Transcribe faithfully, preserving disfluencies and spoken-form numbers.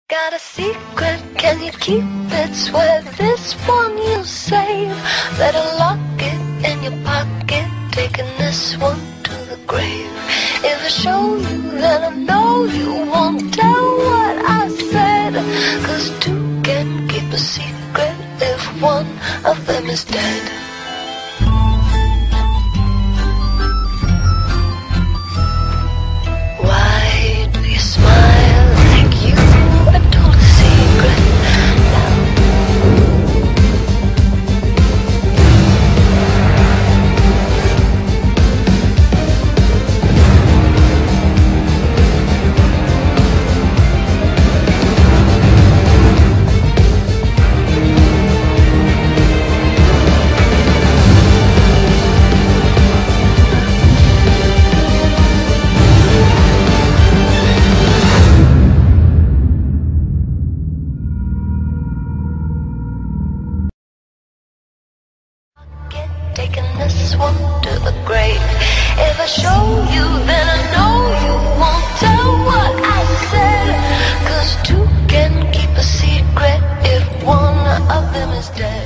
Got a secret, can you keep it? Swear this one you'll save. Better lock it in your pocket, taking this one to the grave. If I show you, then I know you won't tell what I said. Cause two can keep a secret if one of them is dead. Why do you smile like you I told a secret now? Taking this one to the grave. If I show you, then I know you won't tell what I said. Cause two can keep a secret if one of them is dead.